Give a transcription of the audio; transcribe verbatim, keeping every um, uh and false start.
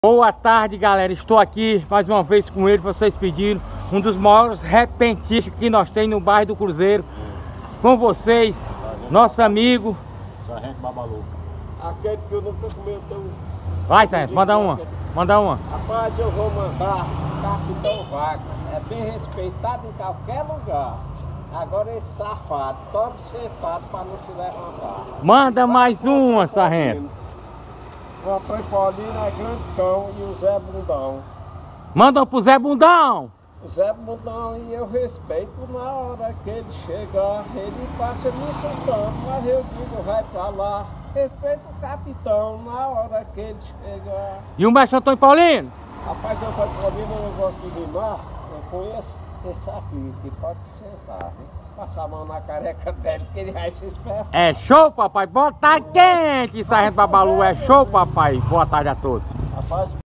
Boa tarde, galera, estou aqui mais uma vez com ele, vocês pediram, um dos maiores repentistas que nós temos no bairro do Cruzeiro. Com vocês, nosso amigo Sargento Babalu. Aqueles que eu nunca comi tão... Vai, Sargento, manda uma, manda uma. Rapaz, eu vou mandar Capitão Vaca, é bem respeitado em qualquer lugar. Agora esse safado, tome sentado para não se levantar. Manda mais uma, Sargento. O Antônio Paulino é grande cão e o Zé Bundão. Manda pro Zé Bundão. O Zé Bundão, e eu respeito na hora que ele chegar. Ele passa me insultando, mas eu digo, vai pra lá. Respeito o capitão na hora que ele chegar. E o mestre Antônio Paulino? Rapaz, o Antônio Paulino eu não gosto de rimar. Eu conheço esse aqui, que pode sentar, hein? Passar a mão na careca dele, que ele vai se esperar. É show, papai. Bota quente, Sargento Babalu. É show, papai. Boa tarde a todos. Rapaz,